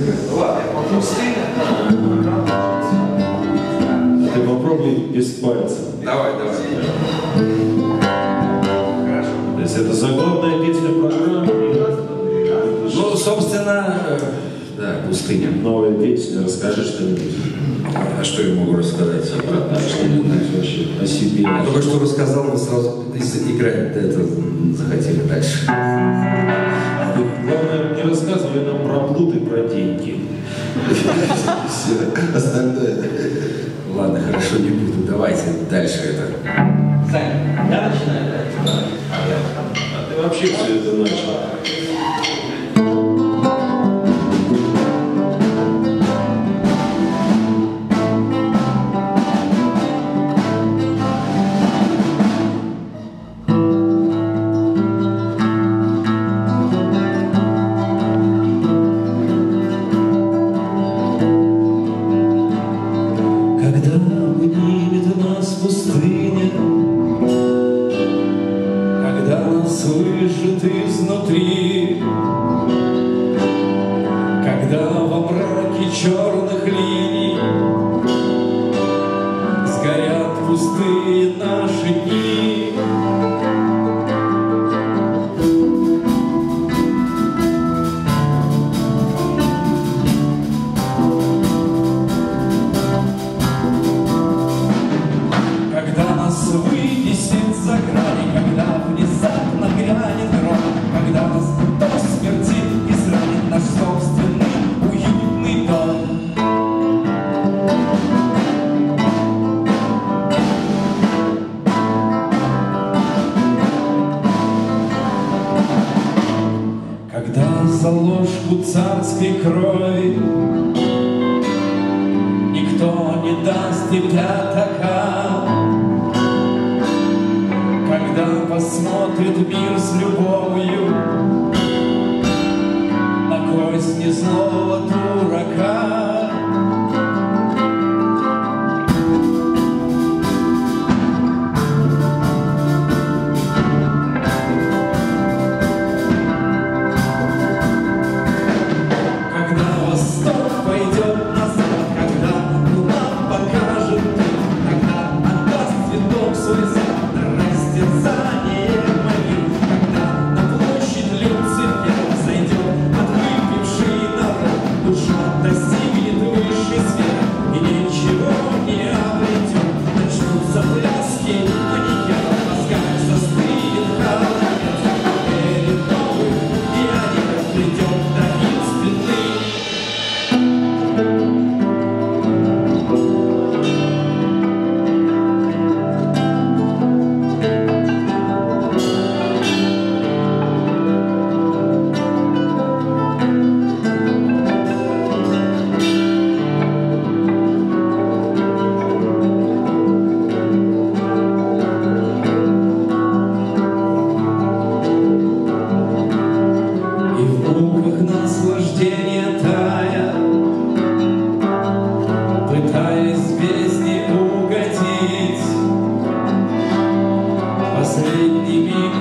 Ладно, я попустил. Ты попробуй без пальца. Давай, давай. Хорошо. То есть это заглавная песня программы. Ну, собственно, да, пустыня. Новая песня, расскажи что-нибудь. А что я могу рассказать? Что-нибудь вообще о себе. Я только что рассказал, вы сразу играть это захотели дальше. Главное, не рассказывай нам про блуд и про деньги. Все остальное. Ладно, хорошо, не буду. Давайте дальше это. Саня, я начинаю, да? А ты вообще все это начал. Слышит изнутри, когда во мраке черных линий сгорят пустые наши дни. Когда нас вынесет за грани, когда внезапно грянет гром, когда нас до смерти изранит наш собственный уютный дом. Когда за ложку царской крови никто не даст и пятака, когда посмотрит мир с любовью на кости злого дурака. Когда восток пойдет назад, когда луна покажет путь, когда отдаст цветок свой сад, когда на площадь Люцифер зайдет отвыпивший народ, душа достигнет высшей сферы и ничего не обретет. Начнутся пляски манекенов, мозгами застынет холодец, перед новых пионеров придет таинственный. И в муках наслаждения тая, пытаясь бездне угодить, последний миг